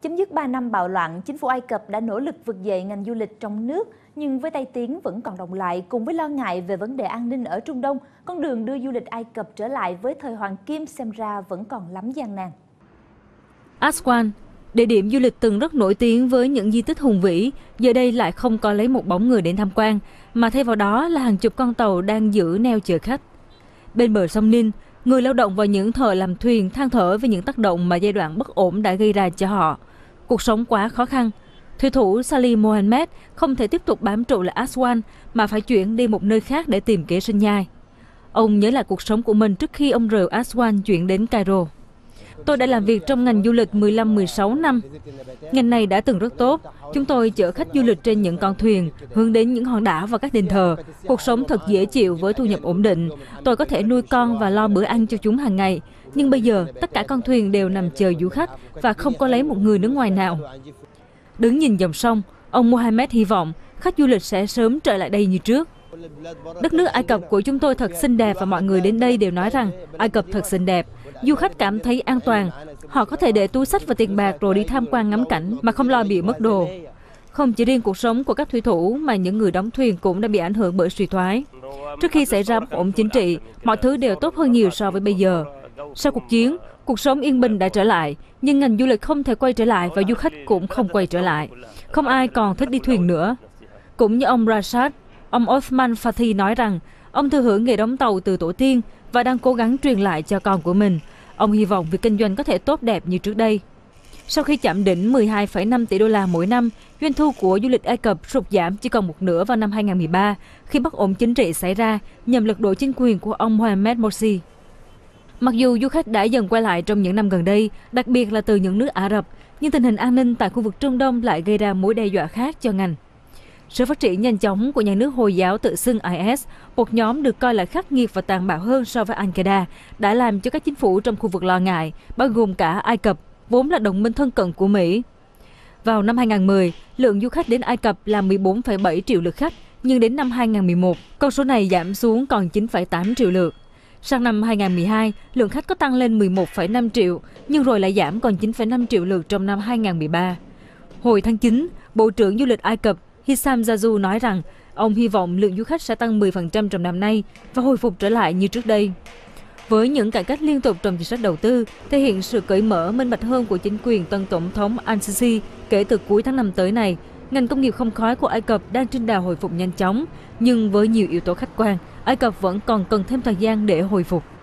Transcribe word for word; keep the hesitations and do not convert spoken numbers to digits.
Chấm dứt ba năm bạo loạn, chính phủ Ai Cập đã nỗ lực vực dậy ngành du lịch trong nước, nhưng với tay tiếng vẫn còn đọng lại cùng với lo ngại về vấn đề an ninh ở Trung Đông, con đường đưa du lịch Ai Cập trở lại với thời Hoàng Kim xem ra vẫn còn lắm gian nan. Aswan, địa điểm du lịch từng rất nổi tiếng với những di tích hùng vĩ, giờ đây lại không có lấy một bóng người đến tham quan, mà thay vào đó là hàng chục con tàu đang giữ neo chờ khách. Bên bờ sông Nin, người lao động và những thợ làm thuyền than thở về những tác động mà giai đoạn bất ổn đã gây ra cho họ. Cuộc sống quá khó khăn. Thủy thủ Salih Mohammed không thể tiếp tục bám trụ lại Aswan mà phải chuyển đi một nơi khác để tìm kế sinh nhai. Ông nhớ lại cuộc sống của mình trước khi ông rời Aswan chuyển đến Cairo. Tôi đã làm việc trong ngành du lịch mười lăm mười sáu năm. Ngành này đã từng rất tốt. Chúng tôi chở khách du lịch trên những con thuyền, hướng đến những hòn đảo và các đền thờ. Cuộc sống thật dễ chịu với thu nhập ổn định. Tôi có thể nuôi con và lo bữa ăn cho chúng hàng ngày. Nhưng bây giờ, tất cả con thuyền đều nằm chờ du khách và không có lấy một người nước ngoài nào. Đứng nhìn dòng sông, ông Mohammed hy vọng khách du lịch sẽ sớm trở lại đây như trước. Đất nước Ai Cập của chúng tôi thật xinh đẹp và mọi người đến đây đều nói rằng Ai Cập thật xinh đẹp. Du khách cảm thấy an toàn. Họ có thể để túi xách và tiền bạc rồi đi tham quan ngắm cảnh mà không lo bị mất đồ. Không chỉ riêng cuộc sống của các thủy thủ mà những người đóng thuyền cũng đã bị ảnh hưởng bởi suy thoái. Trước khi xảy ra bất ổn chính trị, mọi thứ đều tốt hơn nhiều so với bây giờ. Sau cuộc chiến, cuộc sống yên bình đã trở lại, nhưng ngành du lịch không thể quay trở lại và du khách cũng không quay trở lại. Không ai còn thích đi thuyền nữa. Cũng như ông Rashad, ông Othman Fathi nói rằng ông thừa hưởng nghề đóng tàu từ tổ tiên và đang cố gắng truyền lại cho con của mình. Ông hy vọng việc kinh doanh có thể tốt đẹp như trước đây. Sau khi chạm đỉnh mười hai phẩy năm tỷ đô la mỗi năm, doanh thu của du lịch Ai Cập sụt giảm chỉ còn một nửa vào năm hai nghìn không trăm mười ba khi bất ổn chính trị xảy ra nhằm lật đổ chính quyền của ông Mohamed Morsi. Mặc dù du khách đã dần quay lại trong những năm gần đây, đặc biệt là từ những nước Ả Rập, nhưng tình hình an ninh tại khu vực Trung Đông lại gây ra mối đe dọa khác cho ngành. Sự phát triển nhanh chóng của nhà nước Hồi giáo tự xưng I S, một nhóm được coi là khắc nghiệt và tàn bạo hơn so với Al-Qaeda, đã làm cho các chính phủ trong khu vực lo ngại, bao gồm cả Ai Cập, vốn là đồng minh thân cận của Mỹ. Vào năm hai nghìn không trăm mười, lượng du khách đến Ai Cập là mười bốn phẩy bảy triệu lượt khách, nhưng đến năm hai nghìn không trăm mười một, con số này giảm xuống còn chín phẩy tám triệu lượt. Sang năm hai nghìn không trăm mười hai, lượng khách có tăng lên mười một phẩy năm triệu, nhưng rồi lại giảm còn chín phẩy năm triệu lượt trong năm hai nghìn không trăm mười ba. Hồi tháng chín, Bộ trưởng Du lịch Ai Cập Hissam Zazu nói rằng ông hy vọng lượng du khách sẽ tăng mười phần trăm trong năm nay và hồi phục trở lại như trước đây. Với những cải cách liên tục trong chính sách đầu tư, thể hiện sự cởi mở minh bạch hơn của chính quyền tân tổng thống Al-Sisi kể từ cuối tháng năm tới này, ngành công nghiệp không khói của Ai Cập đang trên đà hồi phục nhanh chóng, nhưng với nhiều yếu tố khách quan, Ai Cập vẫn còn cần thêm thời gian để hồi phục.